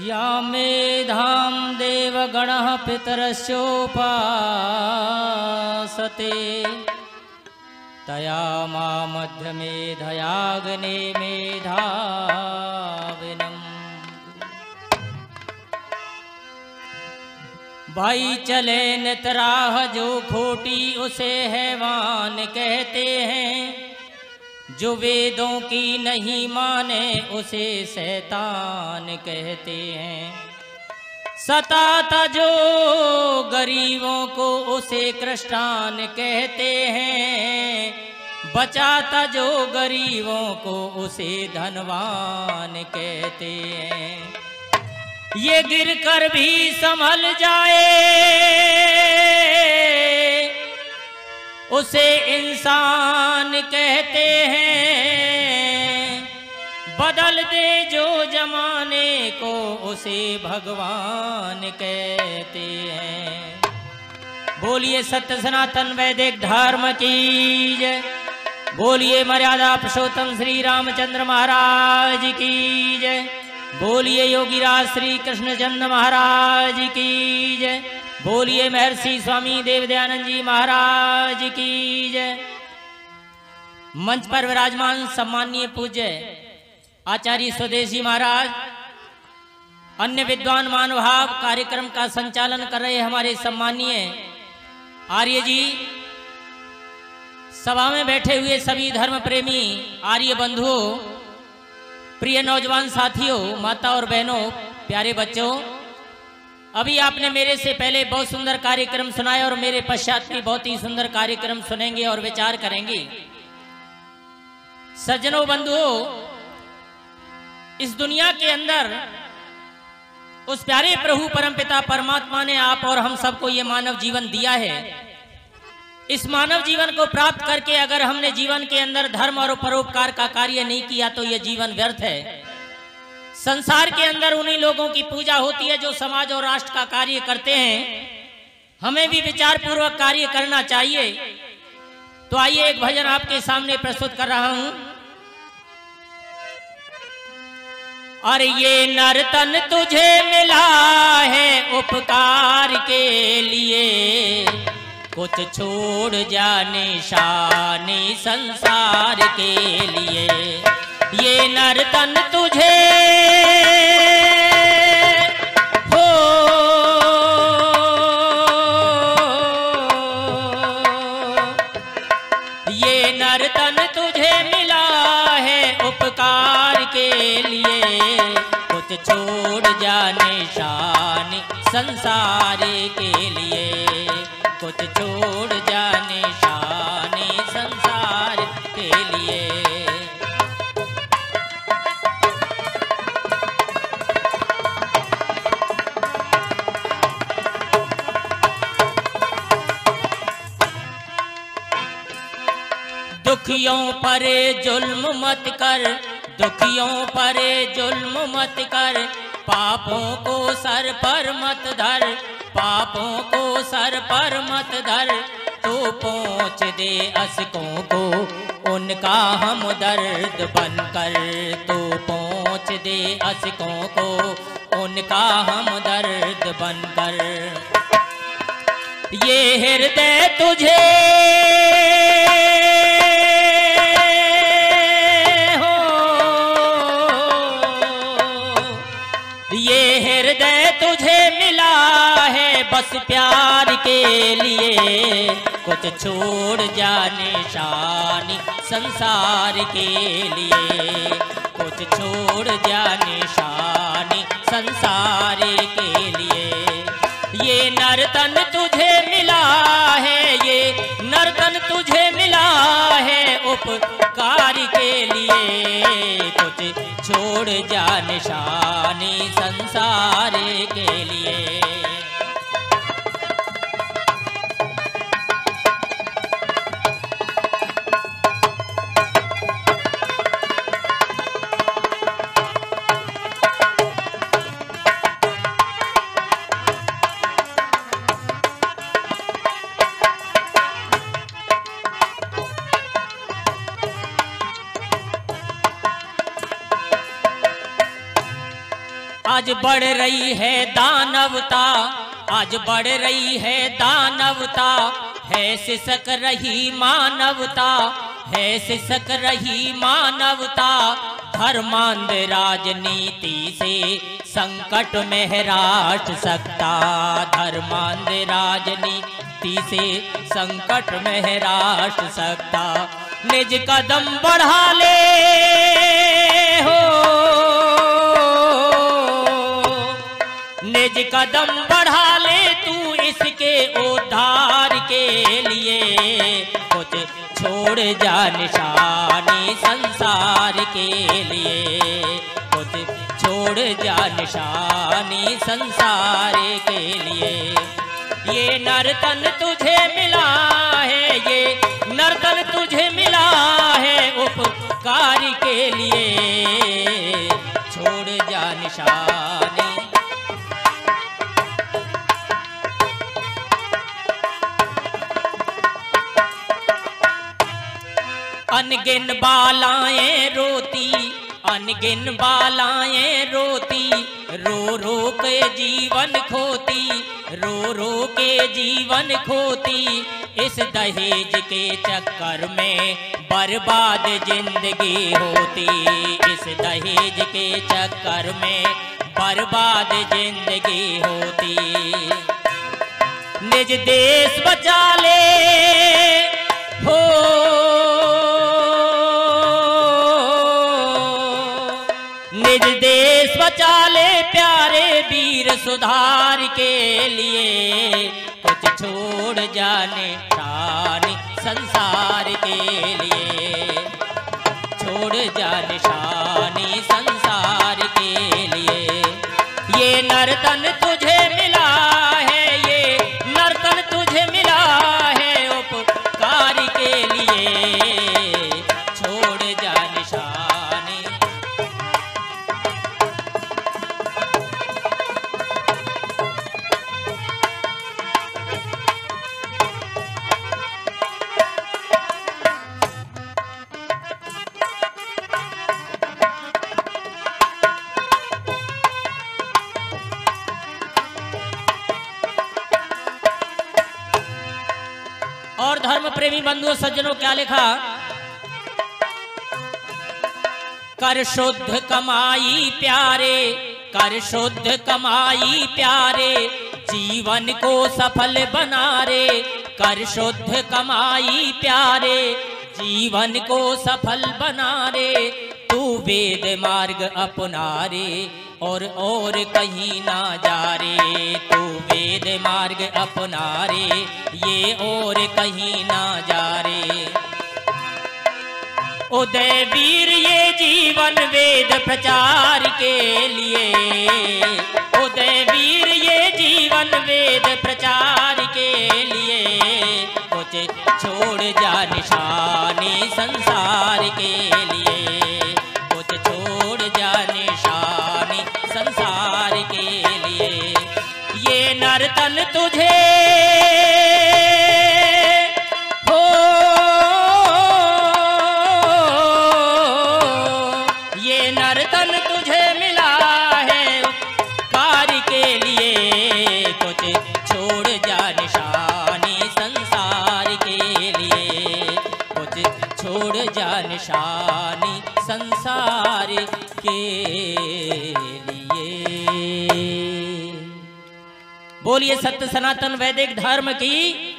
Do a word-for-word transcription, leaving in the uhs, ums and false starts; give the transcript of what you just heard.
या मेधां देवगणः पितरस्योपासते तया मामध्य मेधयाग्ने मेधाविनम्। भाई चले नितराह जो खोटी उसे हैवान कहते हैं, जो वेदों की नहीं माने उसे शैतान कहते हैं। सताता जो गरीबों को उसे कृष्णान कहते हैं, बचाता जो गरीबों को उसे धनवान कहते हैं। ये गिर कर भी संभल जाए उसे इंसान कहते हैं, बदल दे जो जमाने को उसे भगवान कहते हैं। बोलिए सत्य सनातन वैदिक धर्म की जय, बोलिए मर्यादा पुरुषोत्तम श्री रामचंद्र महाराज की जय, बोलिए योगीराज श्री कृष्ण चंद्र महाराज की जय, बोलिए महर्षि स्वामी देवदयानंद जी महाराज की जय। मंच पर विराजमान सम्माननीय पूज्य आचार्य स्वदेशी महाराज, अन्य विद्वान महानुभाव, कार्यक्रम का संचालन कर रहे हमारे सम्माननीय आर्य जी, सभा में बैठे हुए सभी धर्म प्रेमी आर्य बंधुओं, प्रिय नौजवान साथियों, माता और बहनों, प्यारे बच्चों, अभी आपने मेरे से पहले बहुत सुंदर कार्यक्रम सुनाया और मेरे पश्चात भी बहुत ही सुंदर कार्यक्रम सुनेंगे और विचार करेंगे। सज्जनों बंधुओं, इस दुनिया के अंदर उस प्यारे प्रभु परमपिता परमात्मा ने आप और हम सबको ये मानव जीवन दिया है। इस मानव जीवन को प्राप्त करके अगर हमने जीवन के अंदर धर्म और परोपकार का कार्य नहीं किया तो यह जीवन व्यर्थ है। संसार के अंदर उन्हीं लोगों की पूजा होती है जो समाज और राष्ट्र का कार्य करते हैं। हमें भी विचार पूर्वक कार्य करना चाहिए। तो आइए एक भजन आपके सामने प्रस्तुत कर रहा हूं। अरे ये नर्तन तुझे मिला है उपकार के लिए, कुछ छोड़ जाने शाने संसार के लिए। ये नर्तन तुझे हो ये नर्तन तुझे मिला है उपकार के लिए, कुछ छोड़ जाने शाने संसार के लिए, कुछ छोड़ जाने शाने संसार के लिए। दुखियों पर जुल्म मत कर, दुखियों पर जुल्म मत कर, पापों को सर पर मत धर, पापों को सर पर मत धर। तो पहुँच दे अशकों को उनका हम दर्द बनकर, तो पहुँच दे अशकों को उनका हम दर्द बनकर। ये हृदय तुझे तुझे मिला है बस प्यार के लिए, कुछ छोड़ जाने शानी संसार के लिए, कुछ छोड़ जाने शानी संसार के लिए। ये नर्तन तुझे मिला है, ये नर्तन तुझे मिला है उपकार के लिए, कुछ छोड़ जाने शानी संसार के लिए। आज बढ़ रही है दानवता, आज बढ़ रही है दानवता, है सिसक रही मानवता, है सिसक रही मानवता। धर्मांध राजनीति से संकट में है राष्ट्र सकता, धर्मांध राजनीति से संकट में है राष्ट्र सकता। निज कदम बढ़ा ले हो, निज कदम बढ़ा ले तू इसके उद्धार के लिए, कुछ छोड़ जा निशानी संसार के लिए, कुछ छोड़ जा निशानी संसार के लिए। ये नर्तन तुझे मिला है, ये नर्तन तुझे मिला है उपकार के लिए, छोड़ जा निशानी। अनगिन बालाएं रोती, अनगिन बालाएं रोती, रो रो के जीवन खोती, रो रो के जीवन खोती। इस दहेज के चक्कर में बर्बाद जिंदगी होती, इस दहेज के चक्कर में बर्बाद जिंदगी होती। निज देश बचा ले हो, निज देश बचा ले प्यारे वीर सुधार के लिए, कुछ छोड़ जाने शानी संसार के लिए, छोड़ जाने शानी संसार के लिए। ये नर्तन तुझे मिला है, ये नर्तन तुझे मिला है उपकार के लिए, छोड़ जा निशानी। और धर्म प्रेमी बंधुओं सज्जनों क्या लिखा? कर शुद्ध कमाई प्यारे, कर शुद्ध कमाई प्यारे, जीवन को सफल बना रे। कर शुद्ध कमाई प्यारे, जीवन को सफल बना रे। तू वेद मार्ग अपना रे, और और कहीं ना जा रे। तू वेद मार्ग अपना रे, ये और कहीं ना जा रे। उदय वीर ये जीवन वेद प्रचार के लिए, उदय वीर ये जीवन वेद प्रचार के लिए। कुछ छोड़ जा निशानी संसार के लिए, कुछ छोड़ जा निशानी संसार के लिए। ये नर्तन तुझे हो, ये नर्तन तुझे मिला है कार्य के लिए। कुछ छोड़ जा निशानी संसार के लिए, कुछ छोड़ जा निशानी संसार के लिए। बोलिए सत्य सनातन वैदिक धर्म की।